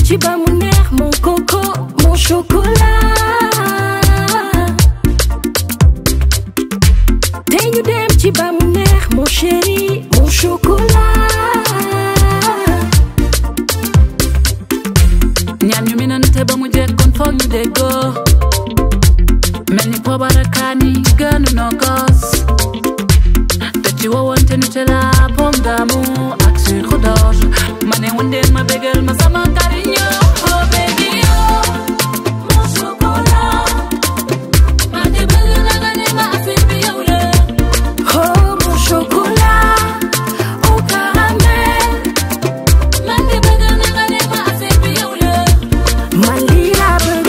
ci ba mu neex mon coco mon chocolat. Tey ñu dem ci ba mu neex mon chéri mon chocolat. ñaan ñu minante ba mu jekkoon foog ñu déggoo mel ni pobarakaani gënu noo gos te ci wowante Nutella pomme d'amour ak sucre d'orge ma ne wëndeel ma bégal ma sama cariño. Oh baby oh mon chocolat ma de bëgg na nga ne ma affaire bi yow la. Oh mon chocolat au caramel. Man de bëgg na nga ne ma affaire bi yow la. Man lii laa bëgg.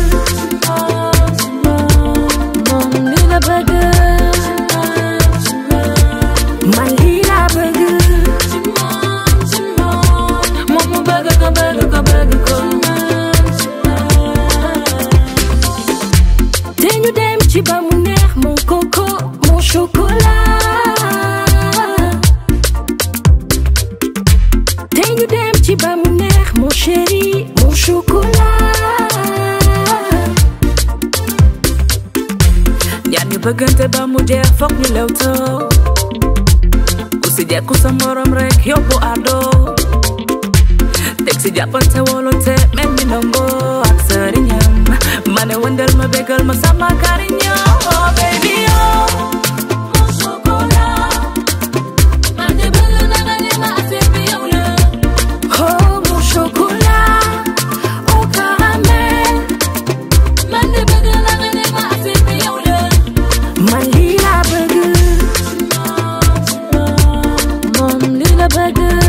Moom lii la bëgg. Man lii laa bëgg. Moom mu bëgg ko bëgg ko bëgg ko. Te ñu dem ci ba mu neex mon coco mon chocolat. Te ñu dem ci ba mu neex mon chéri mon chocolat. ñaan ñu bëggante ba mu jeex foog ñu lewtoo ku si jekku sa morom rek yóbbu ardo teg si jàppante wolonte mel ni ndongo ak sëriñam ma ne wëndeel ma bégal ma sama cariño. Oh baby oh mon chocolat man de bëgg na nga ne ma affaire bi yow la. Oh mon chocolat au caramel. Man de bëgg na nga ne ma affaire bi yow la. Man lii laa bëgg. Moom lii la bëgg.